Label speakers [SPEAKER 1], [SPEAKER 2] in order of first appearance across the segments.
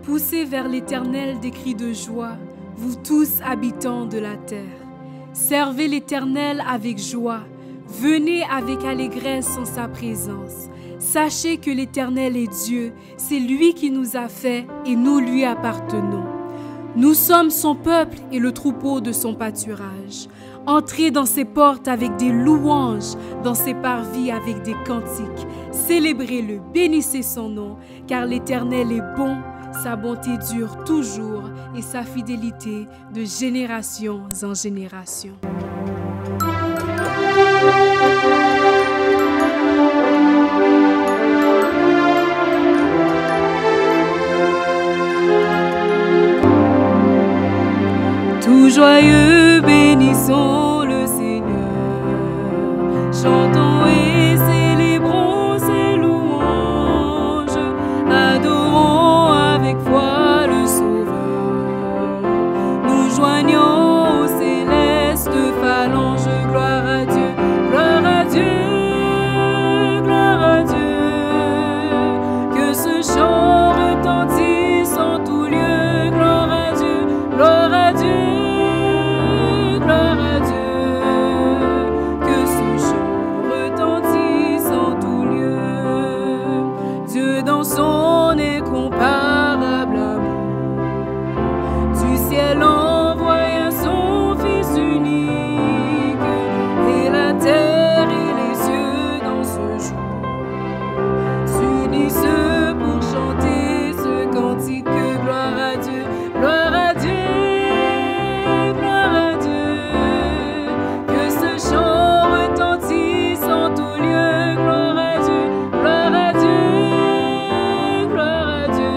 [SPEAKER 1] Poussez vers l'Éternel des cris de joie, vous tous habitants de la terre. Servez l'Éternel avec joie, venez avec allégresse en sa présence. Sachez que l'Éternel est Dieu, c'est lui qui nous a fait et nous lui appartenons. Nous sommes son peuple et le troupeau de son pâturage. Entrez dans ses portes avec des louanges, dans ses parvis avec des cantiques. Célébrez-le, bénissez son nom, car l'Éternel est bon, sa bonté dure toujours et sa fidélité de génération en génération. Tout joyeux, bénissons le Seigneur, chantons et célébrons ses louanges, adorons avec foi le Sauveur. Nous joignons aux célestes phalanges, gloire à Dieu, gloire à Dieu, gloire à Dieu. Que ce chant retentisse en tout lieu, gloire à Dieu, gloire à Dieu. Gloire à Dieu, que ce chant retentisse en tout lieu. Dieu dans son incomparable amour, du ciel envoya son Fils unique, et la terre et les cieux dans ce jour s'unissent pour chanter ce cantique. Gloire à Dieu, gloire à Dieu. Gloire à Dieu, gloire à Dieu, gloire à Dieu.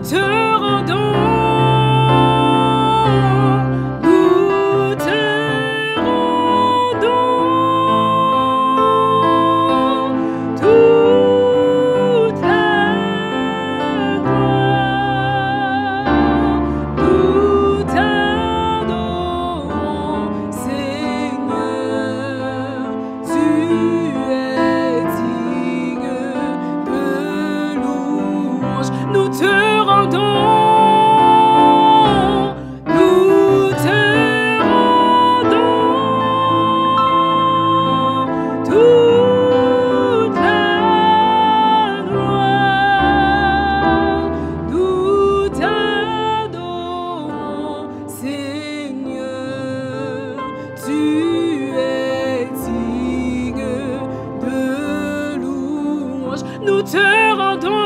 [SPEAKER 1] te rendons. Nous te rendons, nous te rendons toute la gloire, nous t'adorons, Seigneur, tu es digne de louange, nous te rendons.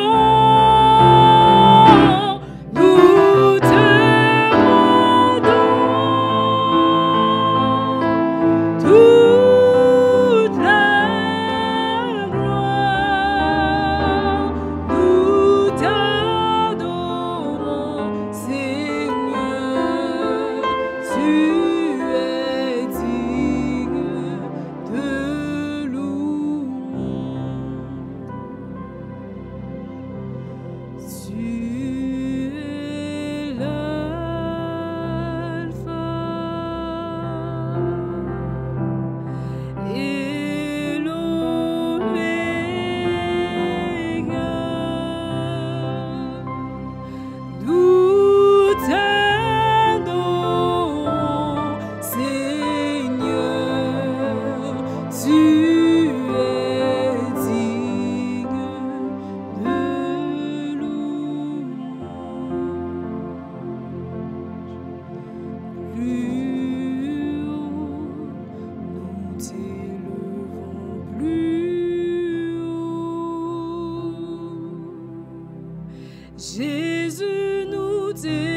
[SPEAKER 1] Jésus, nous t'élevons.